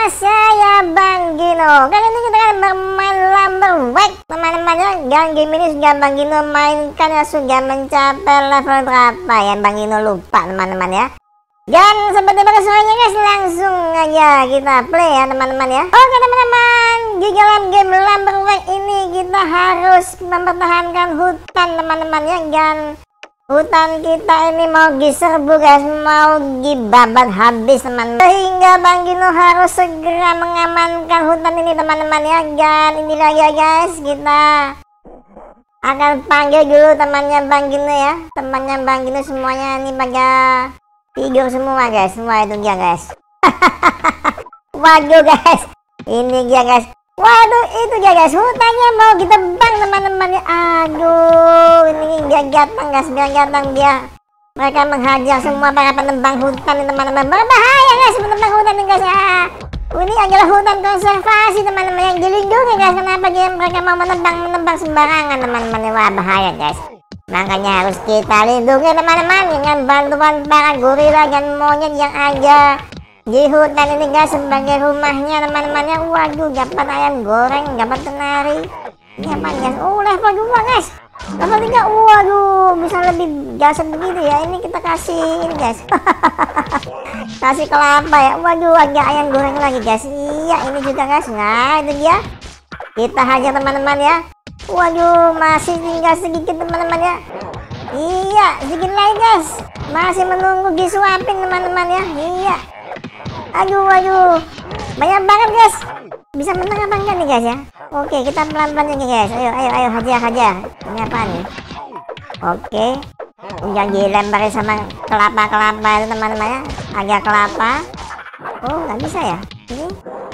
bersama saya Bang Gino. Kali ini kita akan bermain Lumber Wake teman-teman ya. Dan game ini sudah Bang Gino mainkan ya, sudah mencapai level berapa ya, Bang Gino lupa teman-teman ya. Dan seperti biasanya guys, langsung aja kita play ya teman-teman ya. Oke teman-teman, di dalam game Lumber Wake ini kita harus mempertahankan hutan teman-teman ya. Dan hutan kita ini mau diserbu guys, mau dibabat habis teman-teman. Sehingga Bang Gino harus segera mengamankan hutan ini teman-teman ya. Dan inilah ya guys, kita akan panggil dulu temannya Bang Gino ya. Temannya Bang Gino semuanya ini pada tidur semua guys, semua itu dia guys. Waduh guys, ini dia guys. Waduh itu dia guys, hutannya mau ditebang teman-teman ya. Aduh, ini dia datang guys, biar datang dia. Mereka menghajar semua para penebang hutan teman-teman. Berbahaya guys menebang hutan guys ya. Ini adalah hutan konservasi teman-teman yang dilindungi guys. Kenapa mereka mau menebang sembarangan teman-teman? Wah bahaya guys. Makanya harus kita lindungi teman-teman dengan bantuan para gorila dan monyet yang ada di hutan ini guys, sebagai rumahnya teman-teman ya. Waduh, dapat ayam goreng, dapat kenari. Ini apa guys? Oh, level 2 guys. Level 3. Waduh, bisa lebih dahsyat begitu ya. Ini kita kasih ini guys. Kasih kelapa ya. Waduh, ada ayam goreng lagi guys. Iya, ini juga guys. Nah, itu dia. Kita hajar teman-teman ya. Waduh, masih tinggal sedikit teman-teman ya. Iya, sedikit lagi guys. Masih menunggu disuapin teman-teman ya. Iya. Aduh, banyak banget guys. Bisa menang apa enggak nih guys ya? Oke, kita pelan-pelan aja guys. Ayo, hajar. Ini apa nih? Oke, jangan dilemparin sama kelapa-kelapa itu teman-teman ya. Agak kelapa. Oh, nggak bisa ya? Ini.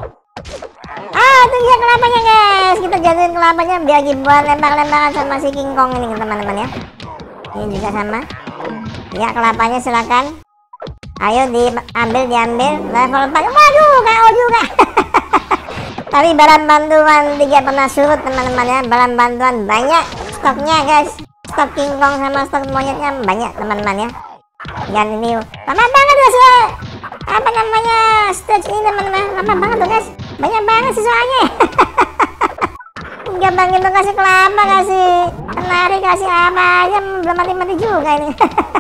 Itu dia kelapanya guys. Kita jadiin kelapanya biar dibuat lempar-lemparan sama si King Kong ini teman-teman ya. Ini juga sama. Ya, kelapanya silakan. Ayo diambil level 4. Waduh, KO juga. Tapi balan bantuan tidak pernah surut teman-teman ya. Balan bantuan banyak stoknya guys. Stok King Kong sama stok monyetnya banyak teman-teman ya. Dan ini lama banget guys ya. Apa namanya stage ini teman-teman, lama banget tuh guys. Banyak banget sih soalnya. Enggak Bang itu kasih kelapa, kasih kenari, kasih apa aja belum mati-mati juga ini.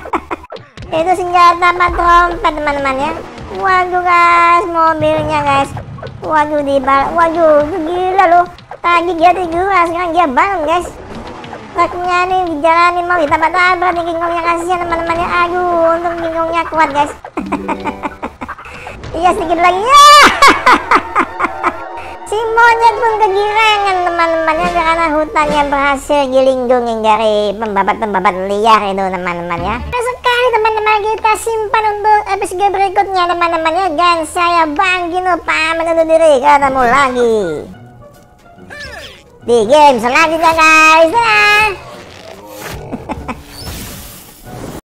Itu senjata trompet teman-teman ya. Waduh guys, mobilnya guys. Waduh waduh itu gila loh. Tadi dia tidur, sekarang dia bangun guys. Truknya nih dijalanin mau ditabrak-tabrak nih King Kongnya, kasihan teman-teman ya. Aduh, untung King Kongnya kuat guys. Iya sedikit lagi ya. Si monyet pun kegirangan teman-teman ya, karena hutannya berhasil dilindungi dari pembabat-pembabat liar itu teman-teman ya. Sekali teman-teman, kita simpan untuk episode berikutnya teman-teman ya. Dan saya Bang Gino pamit undur diri, ketemu lagi di game selanjutnya guys.